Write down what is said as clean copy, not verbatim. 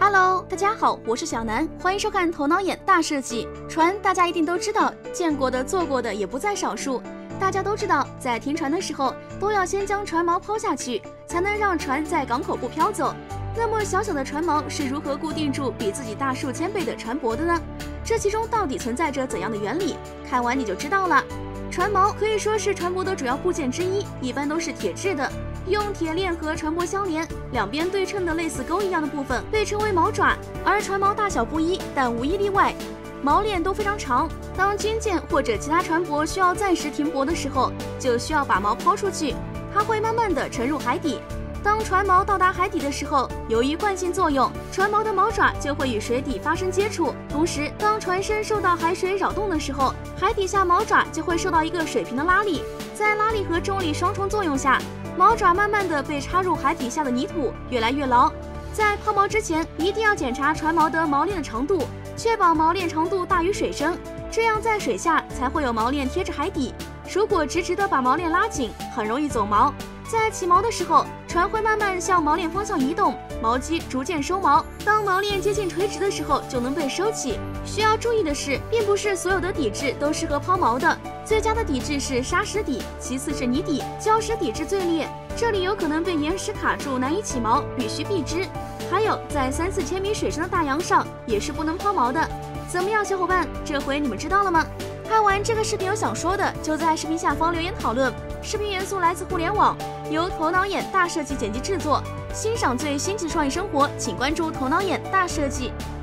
Hello， 大家好，我是小南，欢迎收看头脑眼大设计。船大家一定都知道，见过的、做过的也不在少数。大家都知道，在停船的时候，都要先将船锚抛下去，才能让船在港口不飘走。那么小小的船锚是如何固定住比自己大数千倍的船舶的呢？这其中到底存在着怎样的原理？看完你就知道了。船锚可以说是船舶的主要部件之一，一般都是铁制的，用铁链和船舶相连，两边对称的类似钩一样的部分被称为锚爪。而船锚大小不一，但无一例外，锚链都非常长。当军舰或者其他船舶需要暂时停泊的时候，就需要把锚抛出去，它会慢慢的沉入海底。当船锚到达海底的时候，由于惯性作用，船锚的锚爪就会与水底发生接触。同时，当船身受到海水扰动的时候，海底下锚爪就会受到一个水平的拉力，在拉力和重力双重作用下，锚爪慢慢的被插入海底下的泥土，越来越牢。在抛锚之前，一定要检查船锚的锚链的长度，确保锚链长度大于水深，这样在水下才会有锚链贴着海底。如果直直的把锚链拉紧，很容易走锚。在起锚的时候，船会慢慢向锚链方向移动，锚机逐渐收锚。当锚链接近垂直的时候，就能被收起。需要注意的是，并不是所有的底质都适合抛锚的。最佳的底质是砂石底，其次是泥底，礁石底质最劣，这里有可能被岩石卡住，难以起锚，必须避之。还有，在3-4千米水深的大洋上也是不能抛锚的。怎么样，小伙伴，这回你们知道了吗？看完这个视频有想说的，就在视频下方留言讨论。视频元素来自互联网，由头脑眼大设计剪辑制作。欣赏最新奇创意生活，请关注头脑眼大设计。